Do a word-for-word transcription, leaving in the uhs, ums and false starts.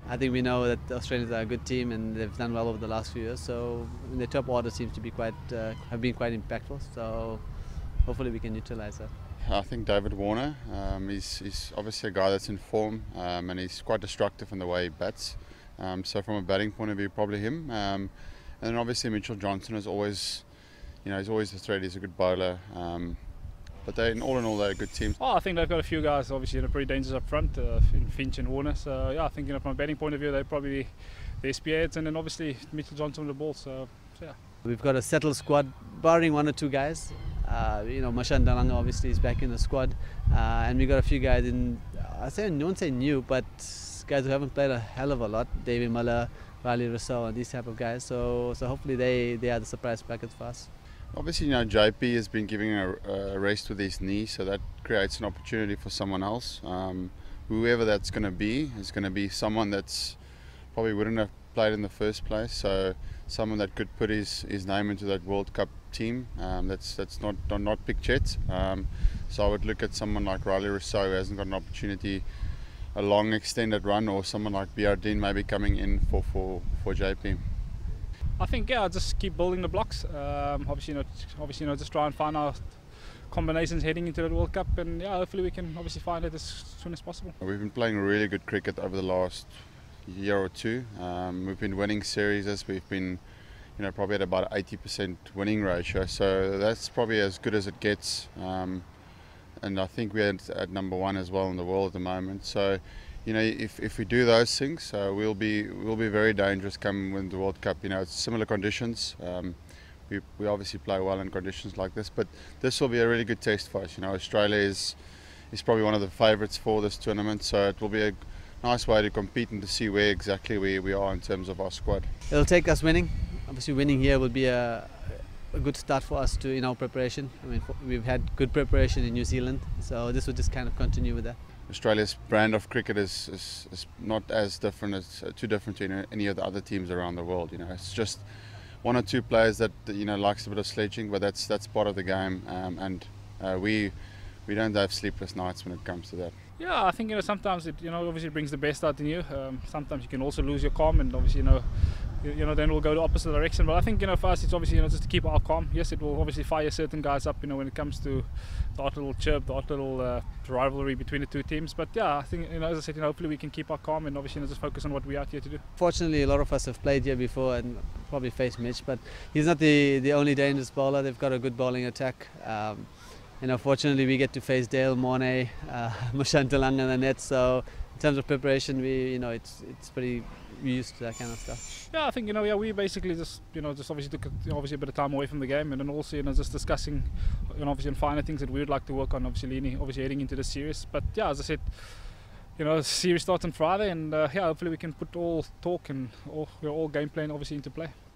I think we know that the Australians are a good team and they've done well over the last few years. So the top order seems to be quite uh, have been quite impactful. So hopefully we can utilise that. I think David Warner, um, he's, he's obviously a guy that's in form um, and he's quite destructive in the way he bats. Um, so from a batting point of view, probably him. Um, and then obviously Mitchell Johnson is always, you know, he's always a threat. He's a good bowler. Um, but they, in all in all, they're a good team. Oh, I think they've got a few guys obviously that are pretty dangerous up front, uh, in Finch and Warner. So yeah, I think you know from a batting point of view, they're probably the spearheads, and then obviously Mitchell Johnson with the ball. So, so yeah. We've got a settled squad, barring one or two guys. Uh, you know, Mashan Dalanga obviously is back in the squad, uh, and we got a few guys in. I say, don't say new, but guys who haven't played a hell of a lot. David Muller, Riley Rousseau, and these type of guys. So, so hopefully they they are the surprise package for us. Obviously, you know, J P has been giving a, a rest with his knee, so that creates an opportunity for someone else. Um, whoever that's going to be is going to be someone that's probably wouldn't have played in the first place. So someone that could put his, his name into that World Cup team. Um, that's that's not not, not picked yet. Um, so I would look at someone like Riley Rousseau who hasn't got an opportunity, a long extended run, or someone like Biardine maybe coming in for for for J P. I think yeah, just keep building the blocks. Um, obviously, you know, obviously, you know, just try and find our combinations heading into the World Cup, and yeah, hopefully we can obviously find it as soon as possible. We've been playing really good cricket over the last year or two. Um, we've been winning series. We've been, you know, probably at about an eighty percent winning ratio. So that's probably as good as it gets. Um, and I think we're at, at number one as well in the world at the moment. So, you know, if, if we do those things, uh, we'll be we'll be very dangerous come win the World Cup. You know, it's similar conditions. Um, we we obviously play well in conditions like this, but this will be a really good test for us. You know, Australia is is probably one of the favourites for this tournament, so it will be a nice way to compete and to see where exactly we, we are in terms of our squad. It'll take us winning. Obviously, winning here will be a, a good start for us to in our preparation. I mean, we've had good preparation in New Zealand, so this will just kind of continue with that. Australia's brand of cricket is, is, is not as different as uh, too different to any of the other teams around the world. You know, it's just one or two players that you know likes a bit of sledging, but that's that's part of the game, um, and uh, we we don't have sleepless nights when it comes to that. Yeah, I think you know sometimes it you know obviously brings the best out in you. Um, sometimes you can also lose your calm, and obviously you know. You know, then we'll go the opposite direction. But I think, you know, for us, it's obviously, you know, just to keep our calm. Yes, it will obviously fire certain guys up, you know, when it comes to the odd little chirp, the odd little uh, rivalry between the two teams. But yeah, I think, you know, as I said, you know, hopefully we can keep our calm and obviously, you know, just focus on what we're out here to do. Fortunately, a lot of us have played here before and probably faced Mitch, but he's not the, the only dangerous bowler. They've got a good bowling attack. Um, you know, fortunately, we get to face Dale, Mornay, uh, Mashan Dalanga in the net. So in terms of preparation, we, you know, it's it's pretty used to that kind of stuff. Yeah, I think you know, yeah, we basically just you know just obviously took you know, obviously a bit of time away from the game, and then also you know just discussing, you know, obviously finer things that we would like to work on. Obviously, leaning, obviously heading into the series. But yeah, as I said, you know, the series starts on Friday, and uh, yeah, hopefully we can put all talk and all, you know, all game plan obviously into play.